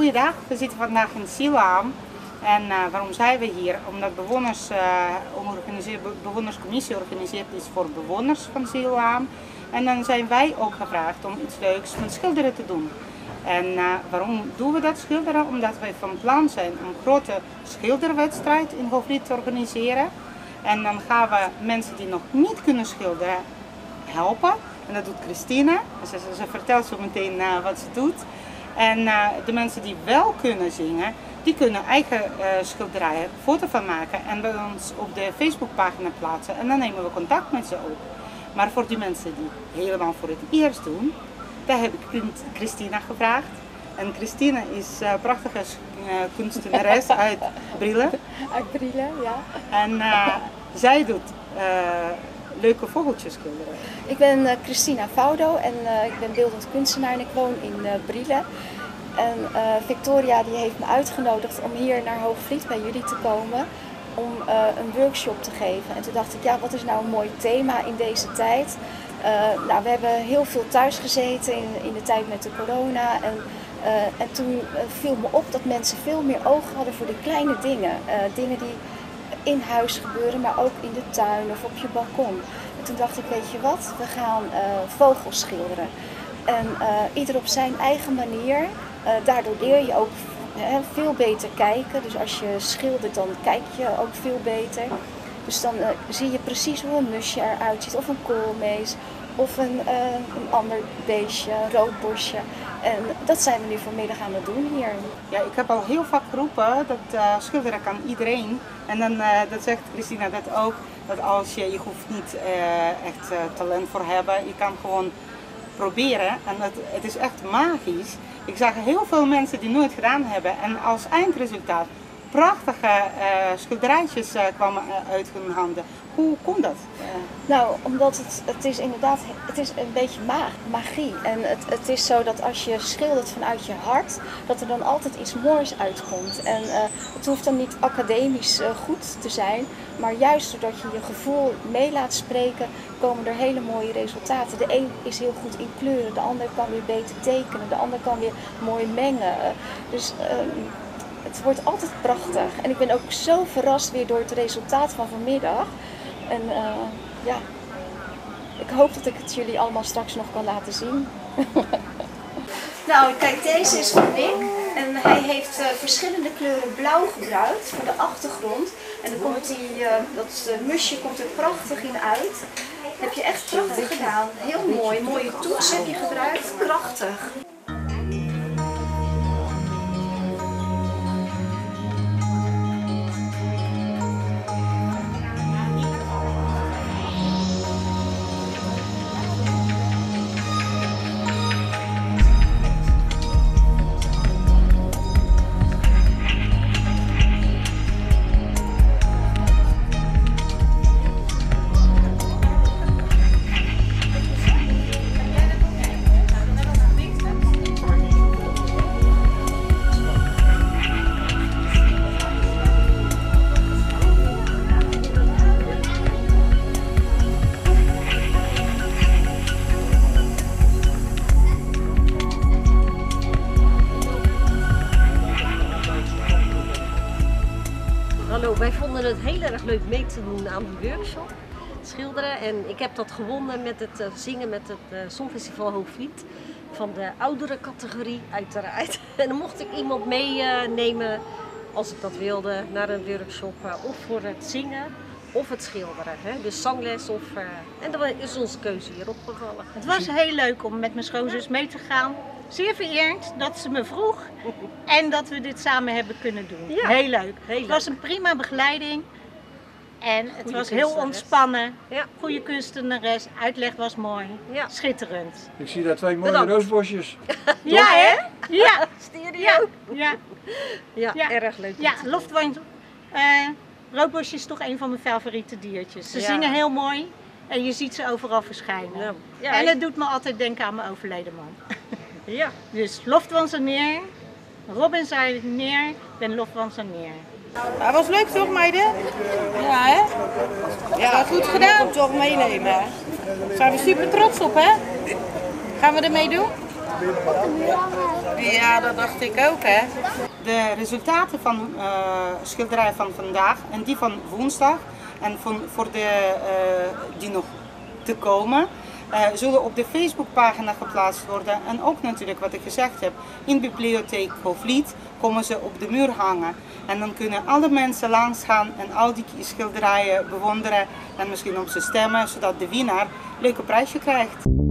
Goeiedag, we zitten vandaag in Siloam. En waarom zijn we hier? Omdat bewonerscommissie organiseert iets voor bewoners van Siloam. En dan zijn wij ook gevraagd om iets leuks met schilderen te doen. En waarom doen we dat schilderen? Omdat wij van plan zijn om een grote schilderwedstrijd in Hoogvliet te organiseren. En dan gaan we mensen die nog niet kunnen schilderen helpen. En dat doet Christina. Ze vertelt zo meteen wat ze doet. En de mensen die wel kunnen zingen, die kunnen eigen schilderijen foto van maken en bij ons op de Facebookpagina plaatsen. En dan nemen we contact met ze op. Maar voor die mensen die helemaal voor het eerst doen, daar heb ik Christina gevraagd. En Christina is een prachtige kunstenares uit Brille. Uit Brille, ja. En zij doet leuke vogeltjes schilderen. Ik ben Christina Faudo en ik ben beeldend kunstenaar en ik woon in Brille. En Victoria die heeft me uitgenodigd om hier naar Hoogvliet bij jullie te komen om een workshop te geven. En toen dacht ik, ja, wat is nou een mooi thema in deze tijd? Nou, we hebben heel veel thuis gezeten in de tijd met de corona. En toen viel me op dat mensen veel meer oog hadden voor de kleine dingen. Dingen die in huis gebeuren, maar ook in de tuin of op je balkon. En toen dacht ik, weet je wat, we gaan vogels schilderen. En ieder op zijn eigen manier. Daardoor leer je ook veel beter kijken. Dus als je schildert, dan kijk je ook veel beter. Dus dan zie je precies hoe een musje eruit ziet, of een koolmees, of een ander beestje, een roodborstje. En dat zijn we nu vanmiddag aan het doen hier. Ja, ik heb al heel vaak geroepen dat schilderen kan iedereen. En dan dat zegt Christina dat ook, dat als je hoeft niet echt talent voor hebben, je kan gewoon proberen. En het is echt magisch. Ik zag heel veel mensen die nooit gedaan hebben en als eindresultaat prachtige schilderijtjes kwamen uit hun handen. Hoe komt dat? Nou, omdat het is inderdaad, het is een beetje magie. En het is zo dat als je schildert vanuit je hart, dat er dan altijd iets moois uitkomt. En het hoeft dan niet academisch goed te zijn, maar juist doordat je je gevoel mee laat spreken, komen er hele mooie resultaten. De een is heel goed in kleuren, de ander kan weer beter tekenen, de ander kan weer mooi mengen. Dus het wordt altijd prachtig. En ik ben ook zo verrast weer door het resultaat van vanmiddag. En ja, ik hoop dat ik het jullie allemaal straks nog kan laten zien. Nou, kijk, deze is van Nick. En hij heeft verschillende kleuren blauw gebruikt voor de achtergrond. En dan komt dat musje komt er prachtig in uit. Heb je echt prachtig gedaan. Heel mooi. Mooie toets heb je gebruikt. Krachtig. Hallo, wij vonden het heel erg leuk mee te doen aan die workshop, schilderen. En ik heb dat gewonnen met het zingen met het Songfestival Hoogvliet van de oudere categorie uiteraard. En dan mocht ik iemand meenemen, als ik dat wilde, naar een workshop of voor het zingen of het schilderen. Hè? Dus zangles en dan is onze keuze hier opgevallen. Het was heel leuk om met mijn schoonzus mee te gaan. Zeer vereerd dat ze me vroeg en dat we dit samen hebben kunnen doen. Ja, heel leuk. Heel Het was leuk. een prima begeleiding en het Goeie was heel ontspannen. Ja. Goede kunstenares, uitleg was mooi. Ja. Schitterend. Ik zie daar twee mooie Bedankt. roosbosjes. Ja hè? Ja. Stereo. Ja. Ja, Ja. erg leuk. Ja, Loftwand. Roodbosje is toch een van mijn favoriete diertjes. Ze Ja. zingen heel mooi en je ziet ze overal verschijnen. Ja. Ja, En het doet me altijd denken aan mijn overleden man. ja. Dus Loftwanserneer, Robin zei neer, ik ben Loftwanserneer. Dat was leuk toch, meiden? Ja, hè? Ja, goed gedaan. Kom toch meenemen, hè? Daar zijn we super trots op, hè? Gaan we ermee doen? op de muur hangen. Ja, dat dacht ik ook, hè. De resultaten van schilderij van vandaag en die van woensdag en voor die nog te komen, zullen op de Facebookpagina geplaatst worden. En ook natuurlijk wat ik gezegd heb, in de bibliotheek Hoogvliet komen ze op de muur hangen. En dan kunnen alle mensen langs gaan en al die schilderijen bewonderen en misschien op ze stemmen, zodat de winnaar een leuke prijsje krijgt.